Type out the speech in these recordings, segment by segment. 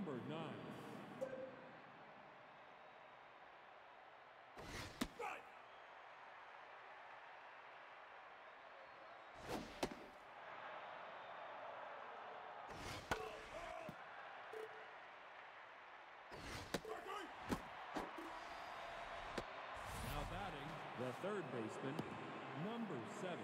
number 9. Now batting, the third baseman, number 7.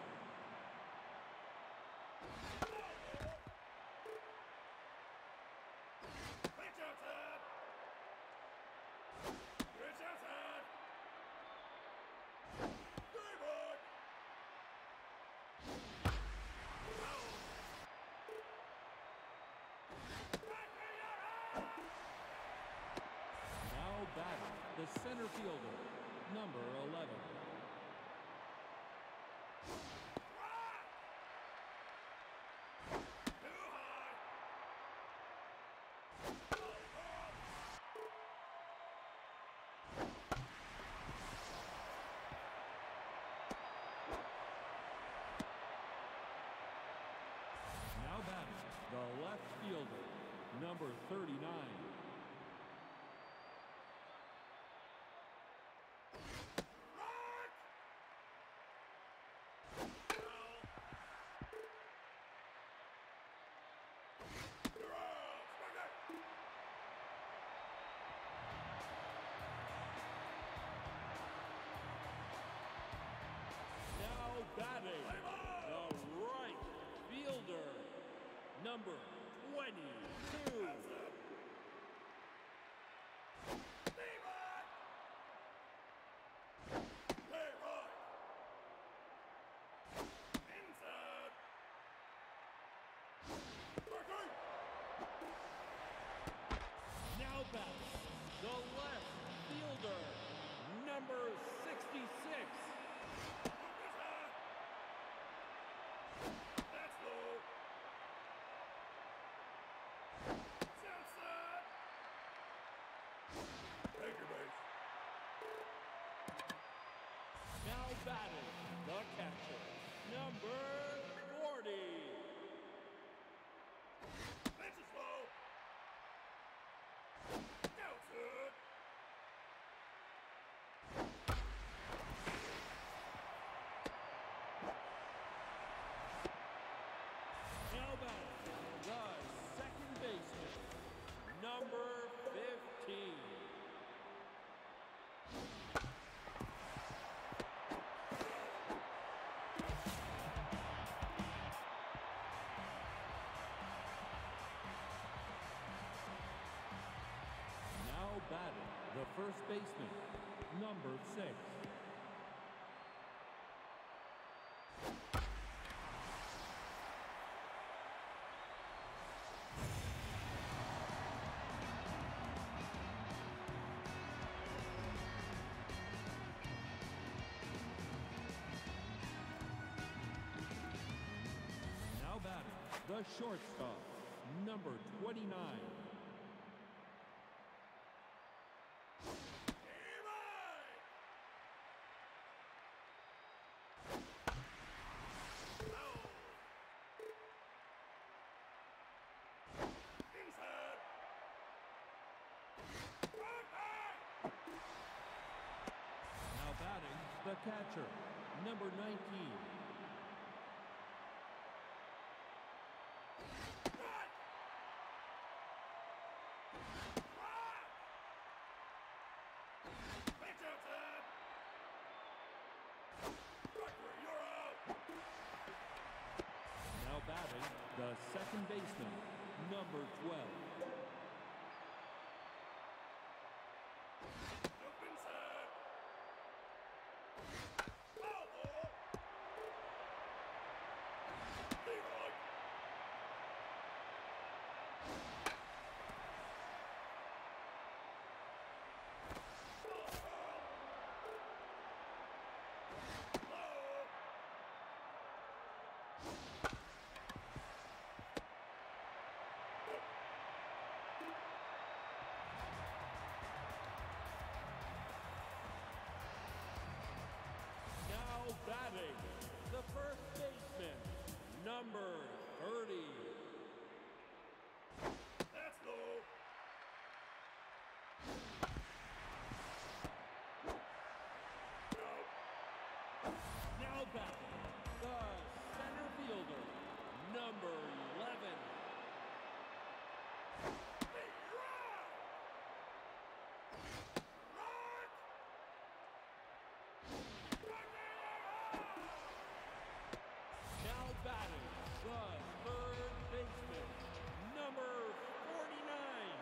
Now batting, the center fielder, number 11. Now batting, the left fielder, number 39. Now batting, the right fielder, number 22. Now batting, the left fielder, number 66. Now batting, the catcher, number 40. Now batting, the second baseman, number 15. Now batting, the first baseman, number 6. Now batting, the shortstop, number 29. Now batting, the catcher, number 19. Now batting, the second baseman, number 12. batting, the center fielder, number 11. Now batting, the third baseman, number 49.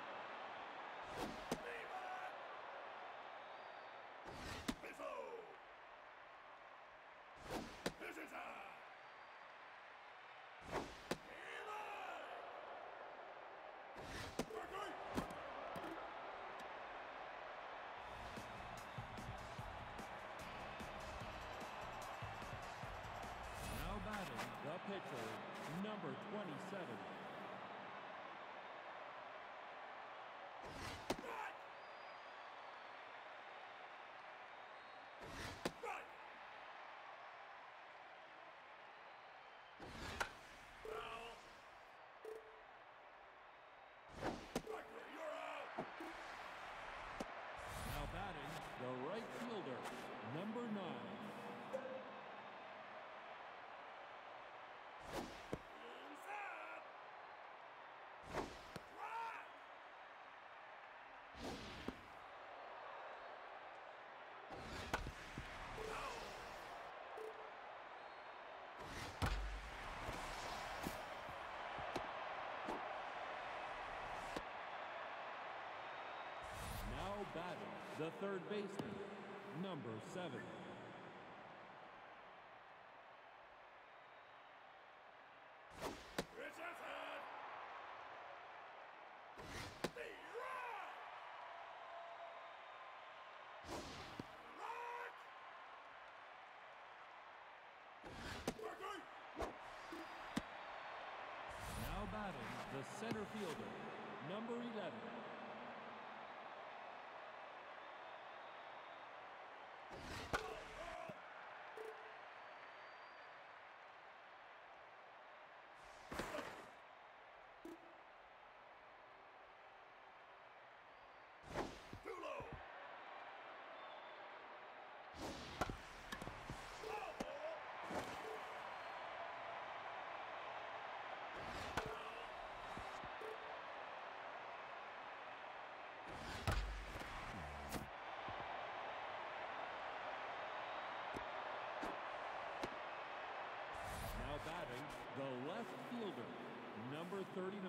Now batting, the pitcher, number 27. Now batting, the right fielder, number 9. Now batting, the third baseman, number 7. Now batting, the center fielder, number 11. Now batting, the left fielder, number 39.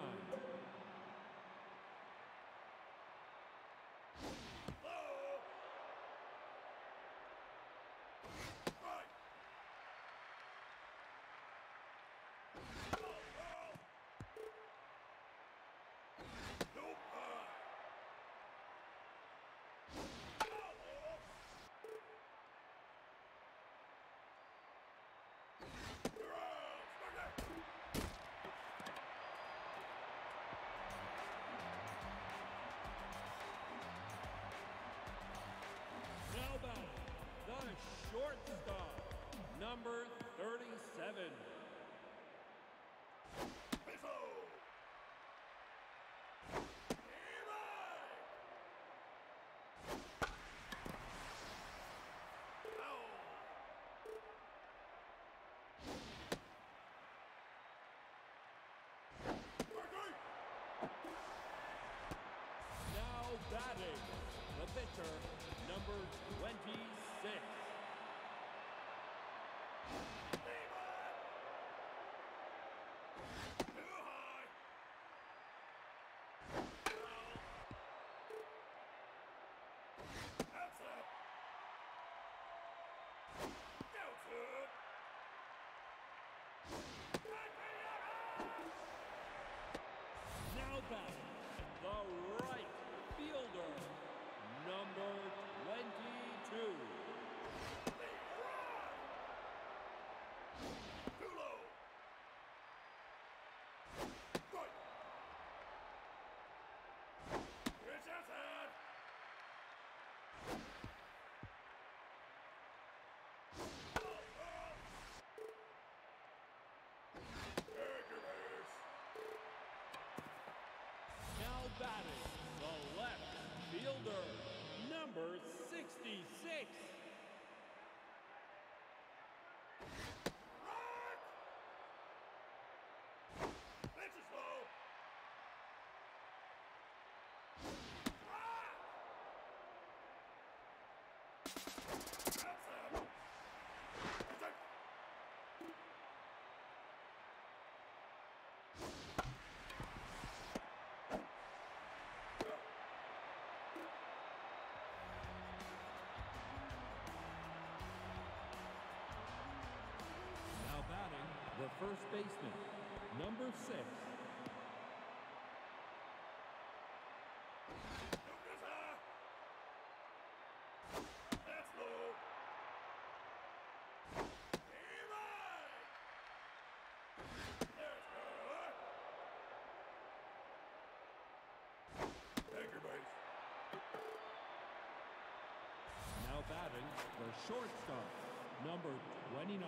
Now batting, the shortstop, number 37. Now batting, the pitcher, number 26. Now batting, the right fielder, number 22. Now batting, the left fielder, number 66. the first baseman, number 6. That's low. Take your base. Now batting, the shortstop, number 29.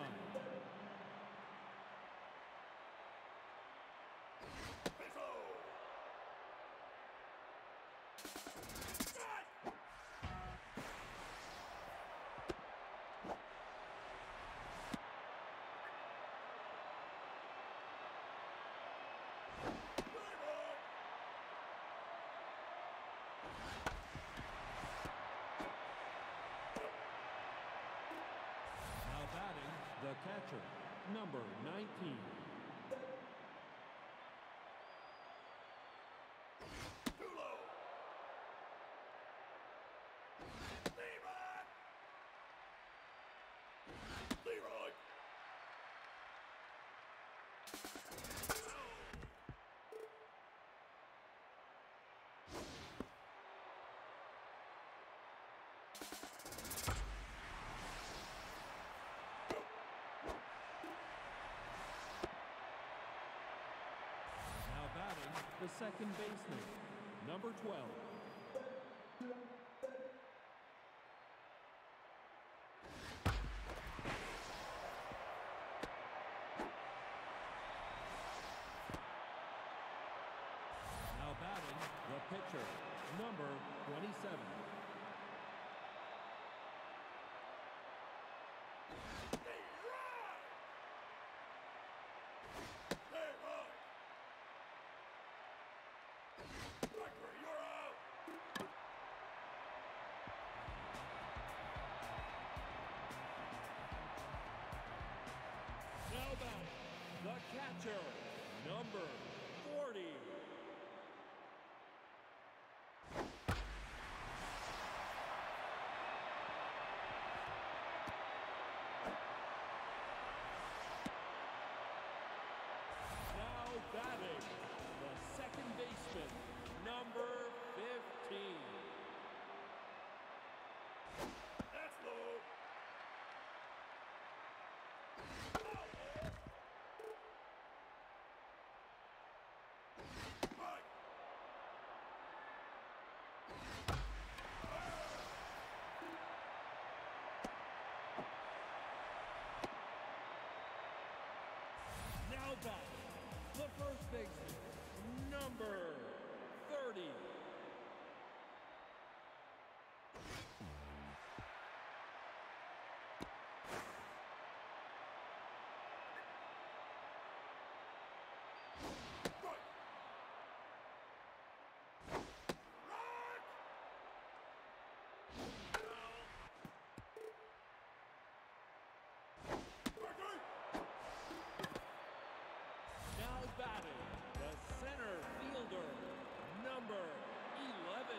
Now batting, the catcher, number 19. Too low. Leroy. Leroy. Now batting, the second baseman, number 12. Now batting, the pitcher, number 27. Now batting, the catcher, number 40. Now batting, the second baseman, number 15. That's low. Mike. Now batting, the first baseman, number 30. Now batting, the center fielder, number 11.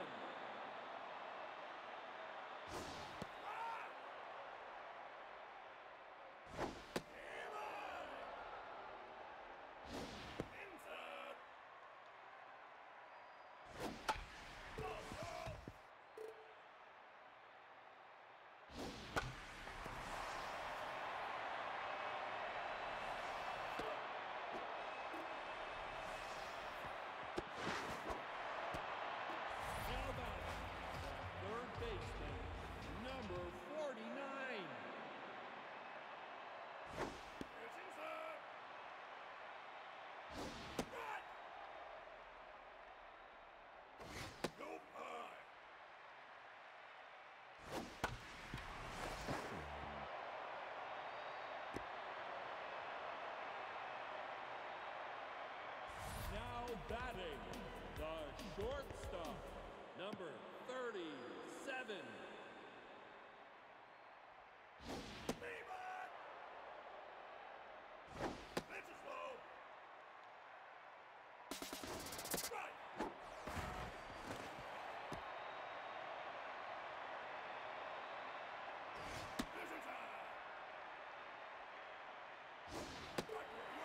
Now batting, the third baseman, number 49. It's inside. Right. Go high. Now batting, the shortstop, number 37. Leroy. Pitch is low. Right. This is high. Right where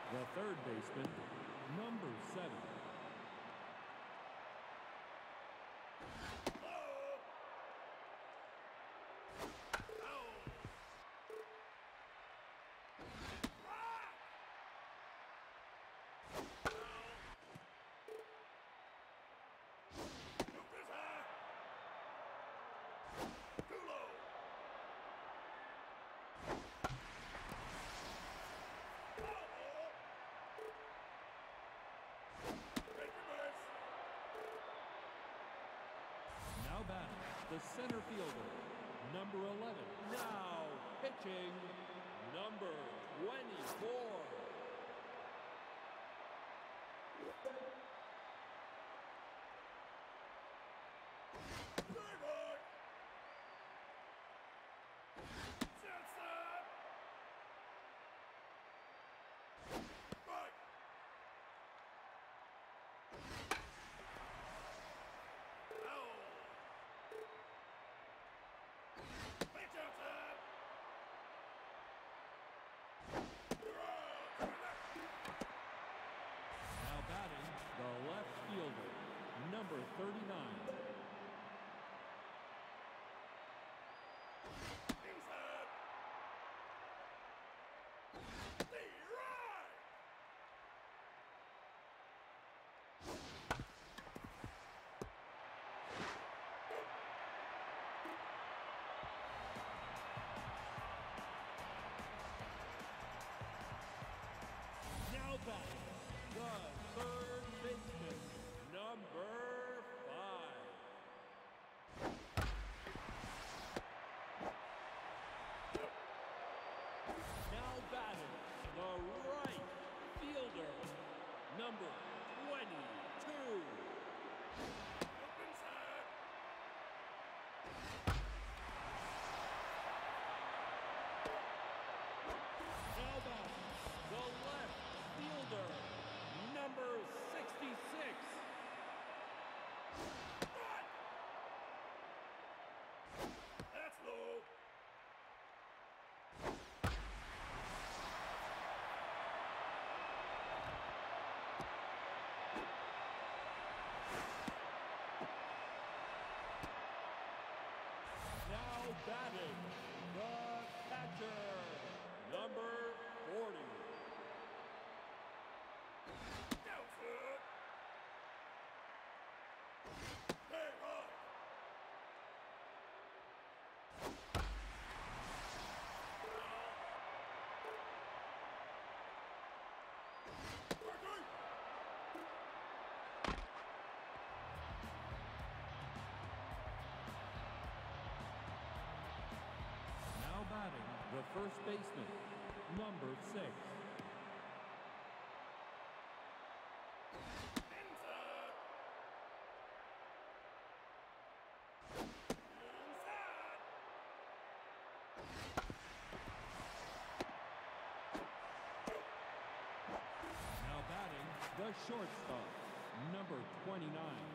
The third baseman, number 7. Now batting, the center fielder, number 11. Now pitching, number 24. Now batting, the left fielder, number 39. Now batting, the third baseman, number 5. Now batting, the right fielder, number 22. Now batting, the left fielder, number 66. That's low. Now batting, the catcher, number 40. Outfield. Hey, run. Quickly. Now batting, the first baseman, number 6. Inside. Inside. Now batting, the shortstop, number 29.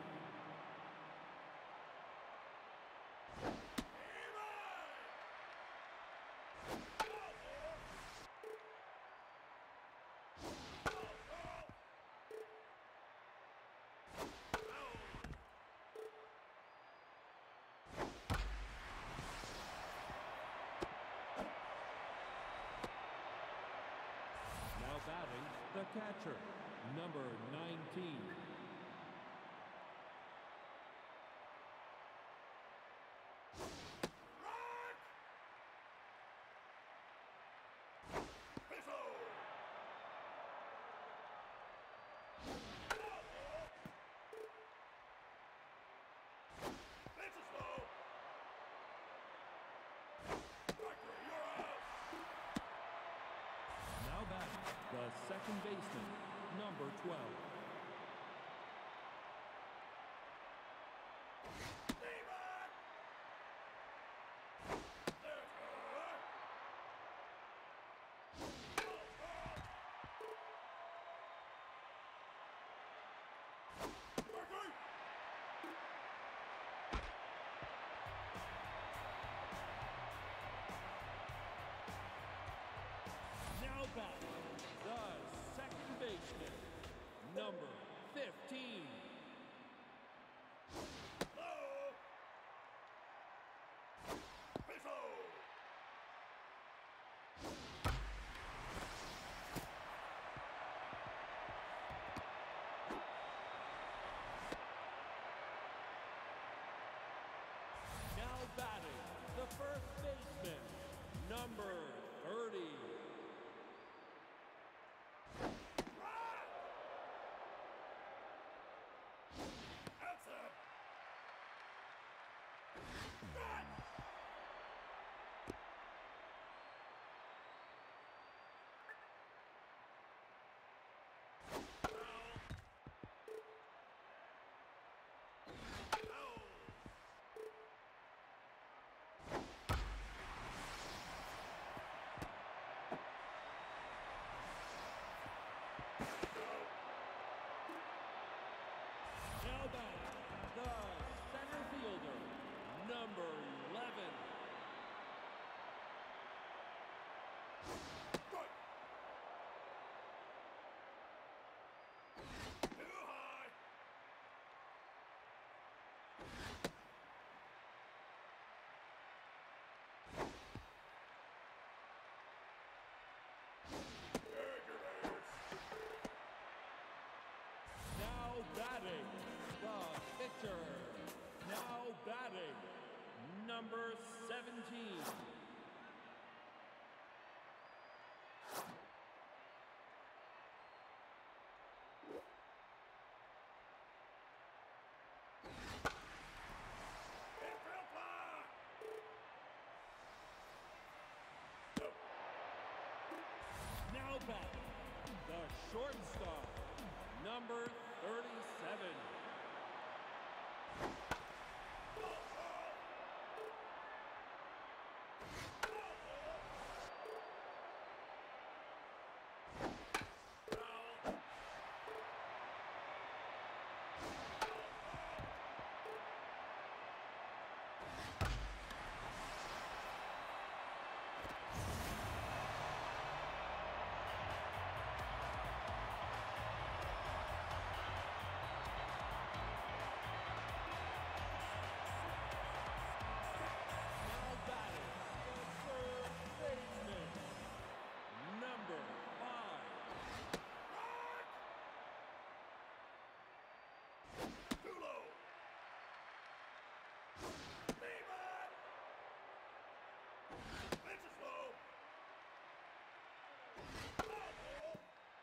Now batting, the catcher, number 19. Now batting, the second baseman, number 12. Now batting, the second number 15. Low. Pistol. Now batting, the first baseman, number 30. Outside. Run. Now batting, the center fielder, number 11. Good. Too high. Take your base. Now batting, the pitcher. Now batting, number 17. Infield fly. Now batting, the shortstop, number 37. Now batting, the first baseman, number 5. Too low. Levi. Pitch is low. Foul ball.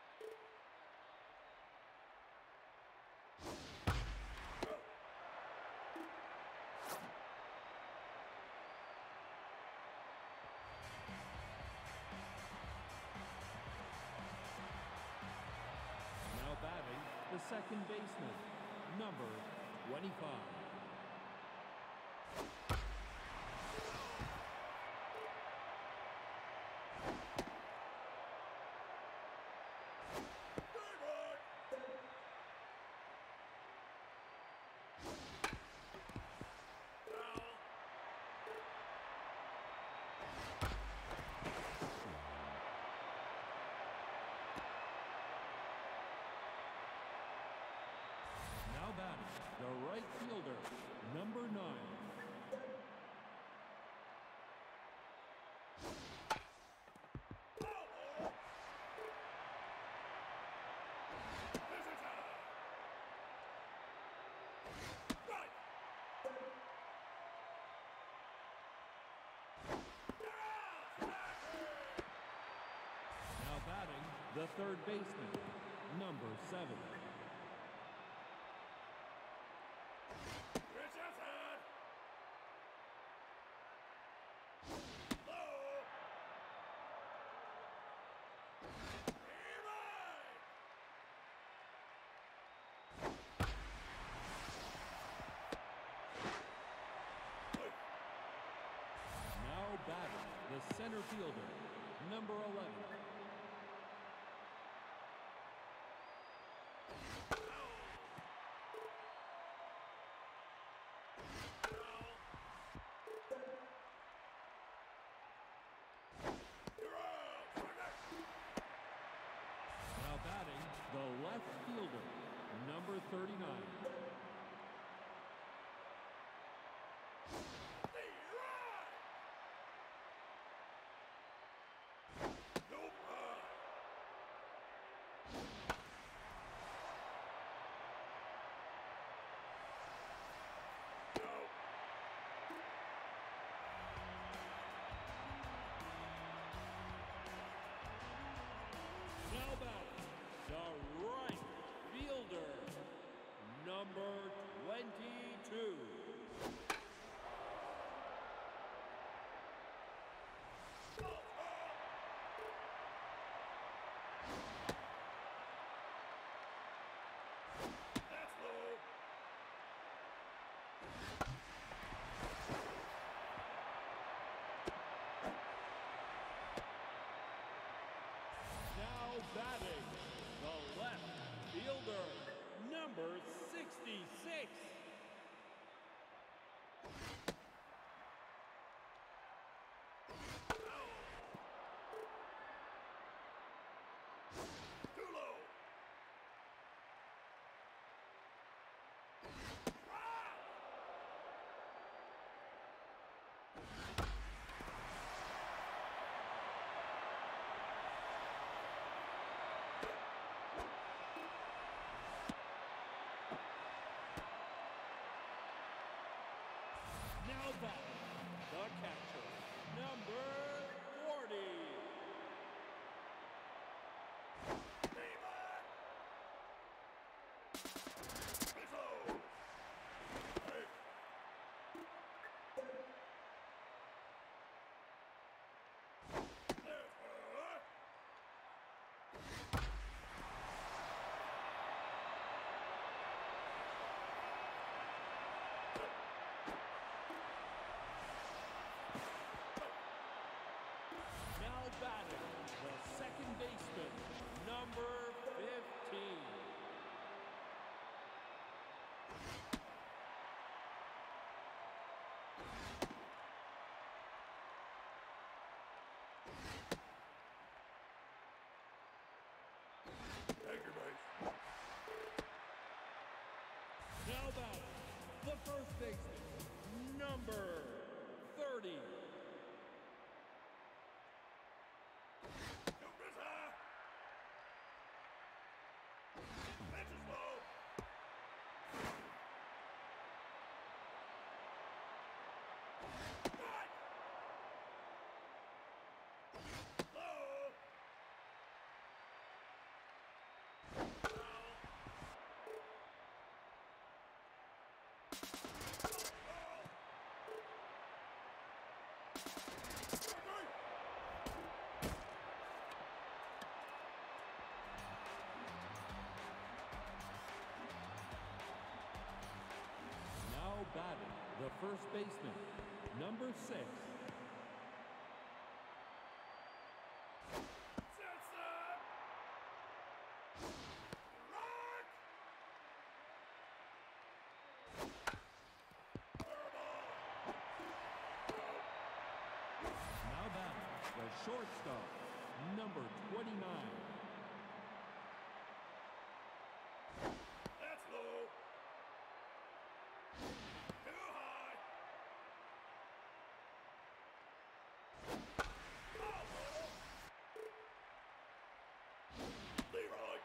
Now batting, the second baseman, number 25. Levi. Foul. Now batting, the right fielder, number 9. Foul ball. This is high. Right. You're out. Now batting, the third baseman, number 7. Pitch outside. Low. Levi. Now batting, the center fielder, number 11. You're out. Now batting, the left fielder, number 39. Now batting, the right fielder, number 22. That's low. Now batting, the left fielder, number 66. Too low. Now batting, the catcher, number 40. It's low. Hey. Now batting, the second baseman, number 15. Take your base. Now batting, the first baseman, number 30. Jumper's high. Pitch is low. Right. Low. Now batting, the first baseman, number 6. Sets up. Rock. Now batting, the shortstop, number 29. That's low. Too high. Foul ball. Leroy.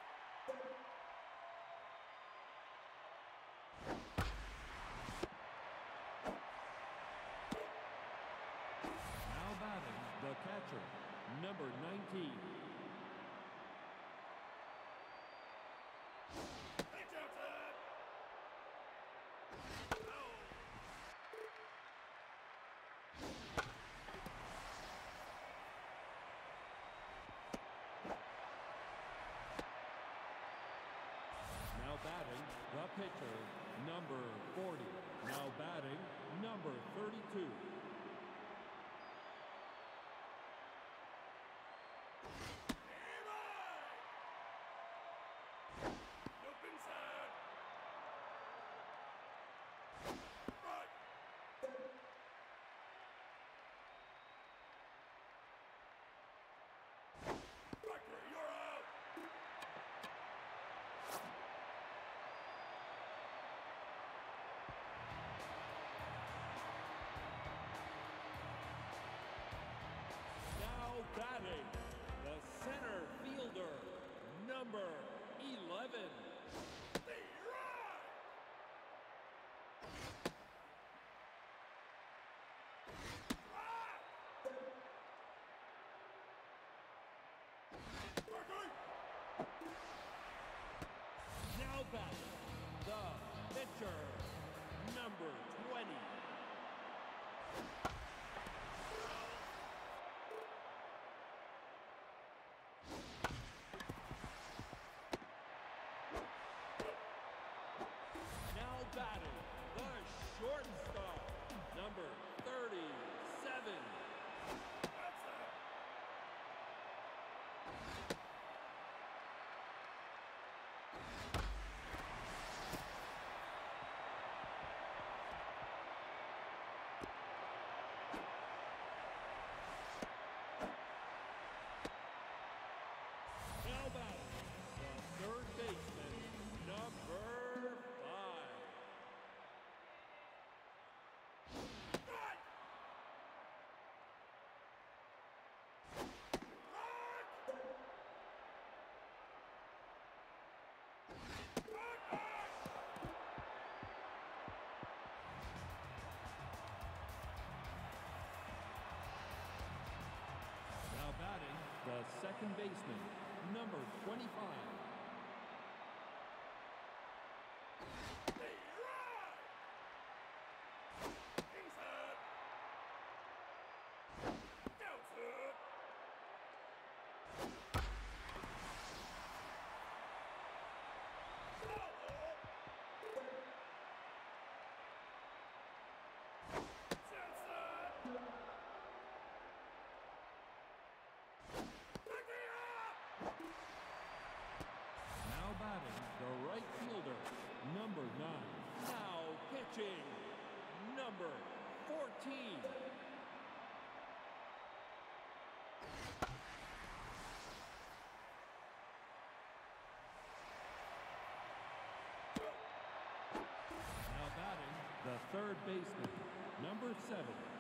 Now batting, the catcher, number 19. Pitch outside. Foul. Now batting, the pitcher, number 40. Now batting, number 32. Nope inside. Right. Factory, you're out. batting, the center fielder, number 11. Leroy! Parker! Now batting, the pitcher, number 20. Now batting, the shortstop, number 37. That's it! Now batting, the third baseman, number 5. Right! Now batting, the second baseman, number 25. Leroy! Inside! Outside! Now batting, the right fielder, number 9. Now pitching, number 14. Now batting, the third baseman, number 7.